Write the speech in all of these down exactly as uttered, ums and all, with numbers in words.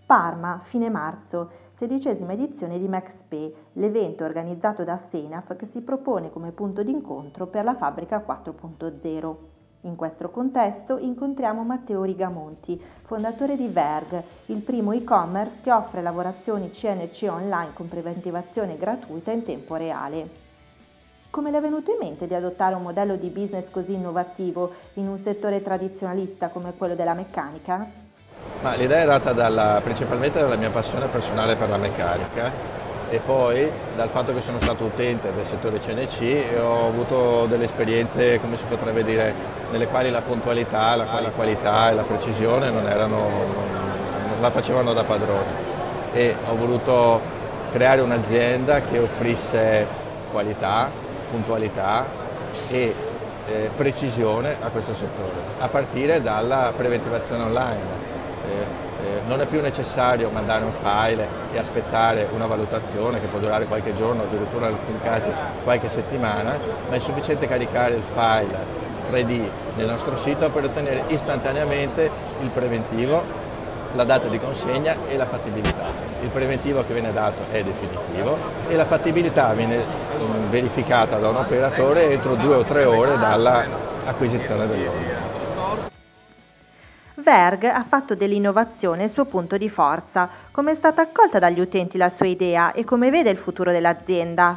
Parma, fine marzo, sedicesima edizione di MaxPay, l'evento organizzato da Senaf che si propone come punto d'incontro per la fabbrica quattro punto zero. In questo contesto incontriamo Matteo Rigamonti, fondatore di Verg, il primo e-commerce che offre lavorazioni C N C online con preventivazione gratuita in tempo reale. Come le è venuto in mente di adottare un modello di business così innovativo in un settore tradizionalista come quello della meccanica? Ma l'idea è nata dalla, principalmente dalla mia passione personale per la meccanica e poi dal fatto che sono stato utente del settore C N C e ho avuto delle esperienze, come si potrebbe dire, nelle quali la puntualità, la, la qualità e la precisione non, erano, non la facevano da padrone, e ho voluto creare un'azienda che offrisse qualità, puntualità e eh, precisione a questo settore, a partire dalla preventivazione online. Eh, eh, non è più necessario mandare un file e aspettare una valutazione che può durare qualche giorno, addirittura in alcuni casi qualche settimana, ma è sufficiente caricare il file tre D nel nostro sito per ottenere istantaneamente il preventivo, la data di consegna e la fattibilità. Il preventivo che viene dato è definitivo e la fattibilità viene mh, verificata da un operatore entro due o tre ore dall'acquisizione dell'ordine. Verg ha fatto dell'innovazione il suo punto di forza. Come è stata accolta dagli utenti la sua idea e come vede il futuro dell'azienda?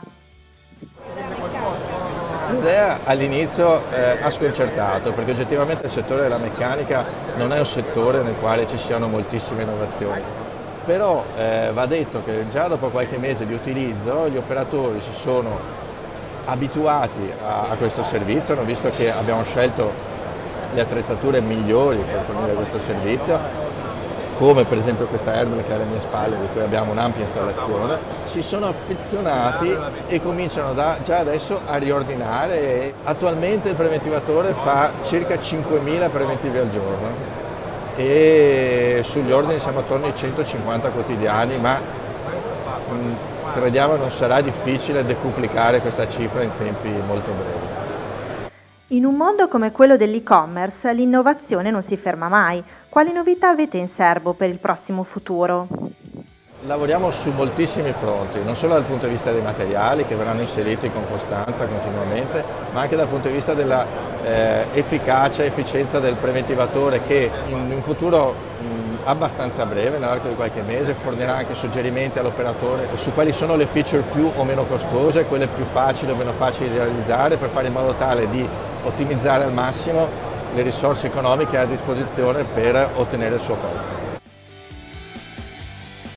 L'idea all'inizio eh, ha sconcertato, perché oggettivamente il settore della meccanica non è un settore nel quale ci siano moltissime innovazioni. Però eh, va detto che già dopo qualche mese di utilizzo gli operatori si sono abituati a, a questo servizio, hanno visto che abbiamo scelto le attrezzature migliori per fornire questo servizio, come per esempio questa Airbag che è alle mie spalle, di cui abbiamo un'ampia installazione, si sono affezionati e cominciano da, già adesso a riordinare. E attualmente il preventivatore fa circa cinquemila preventivi al giorno e sugli ordini siamo attorno ai centocinquanta quotidiani, ma mh, crediamo non sarà difficile decuplicare questa cifra in tempi molto brevi. In un mondo come quello dell'e-commerce, l'innovazione non si ferma mai. Quali novità avete in serbo per il prossimo futuro? Lavoriamo su moltissimi fronti, non solo dal punto di vista dei materiali che verranno inseriti con costanza continuamente, ma anche dal punto di vista della eh, efficacia e efficienza del preventivatore, che in un futuro mh, abbastanza breve, nell'arco di qualche mese, fornirà anche suggerimenti all'operatore su quali sono le feature più o meno costose, quelle più facili o meno facili da realizzare, per fare in modo tale di ottimizzare al massimo le risorse economiche a disposizione per ottenere il suo costo.